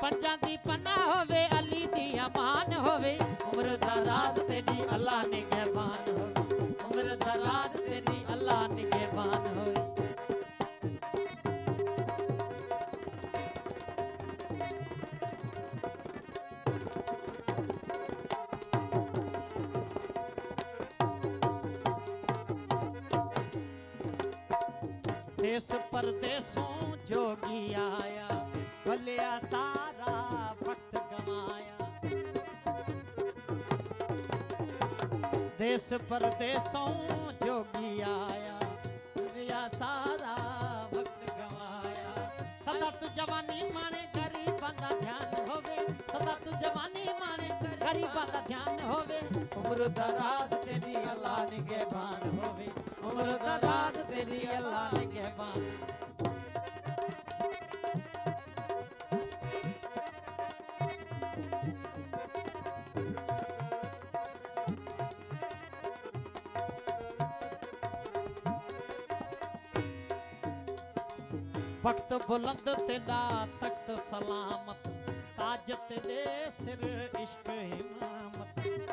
पंजां दी पन्ना होवे अली दी अमान होवे उम्र दराज तेरी अल्लाह निगहबान होवे उम्र दराज तेरी अल्लाह निगहबान होवे देश परदेसों जोगी आया भलिया सारा वक्त गवाया देश परदेसों जोगी आया भलिया सारा वक्त गवाया सदा तू जवानी माने गरीबां दा ध्यान होवे सदा तू जवानी माने गरीबां दा ध्यान होवे उम्र दराज तेरी अल्लाह निगहबान होवे उम्र दराज तेरी अल्लाह निगहबान वक्त बुलंद तेरा तख्त सलामत ताज तेरे सिर इश्क इमामत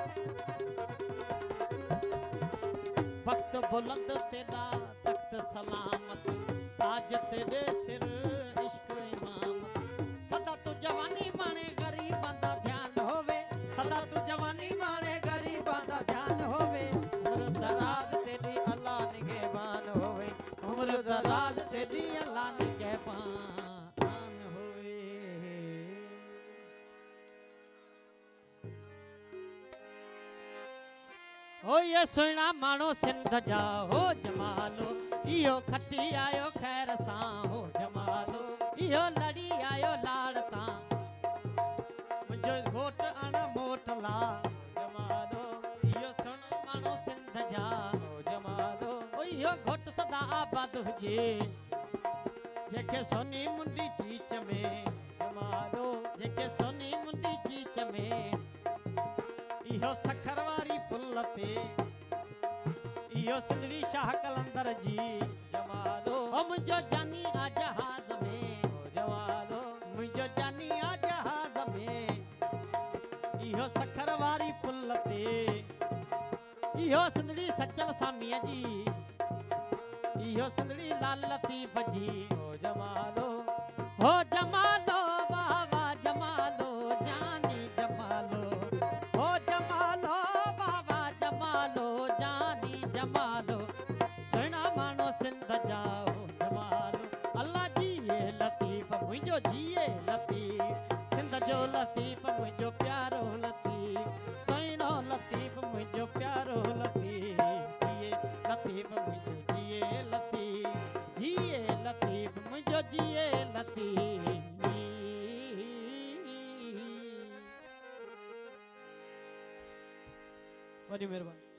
वक्त बुलंद तेरा तख्त सलामत ताज तेरे सिर इश्क इमामत सदा तू जवानी माने गरीबां दा ध्यान होवे सदा तू जवानी माने गरीबां दा ध्यान होवे उम्र दराज तेरी अल्लाह निगहबान होवे उम्र दराज तेरी अल्लाह निगहबान होवे ओ ये सुना मानो सिंध जा हो जमालो इहो खटी आयो खैर सां हो जमालो इहो लड़ी आयो लाड़ता मुझो घोट अण मोटला जमालो इहो सुन मानो सिंध जा हो जमालो ओ इहो घोट सदा आबाद हुजे जेके सोनी मुंडी चीच में जमालो जेके सोनी मुंडी चीच में इहो सखर वारी पुल ते इहो सिंधड़ी शाह कलंदर जी जमालो ओ मुंहिंजो जानी आ जहाज में ओ जमालो मुंहिंजो जानी आ जहाज में इहो सखर वारी पुल ते इहो सिंधड़ी सचल सामीअ जी इहो सिंधड़ी लाल लतीफ़ जी ओ जमालो वाह वाह जमालो जानी जमालो हो जमालो वाह वाह जमालो जानी जमालो सुना मानो सिंध जाओ जमालो अल्लाह जी ये लतीफ़ मुझो जिए लतीफ़ सिंध जो लतीफ़ मुझो प्यारो लतीफ़ सुनो लतीफ़ मुझो प्यारो लतीफ़ जिए लतीफ़ मुझो जिए लतीफ़ मुझो जिए लतीफ़ वॾी महिरबानी।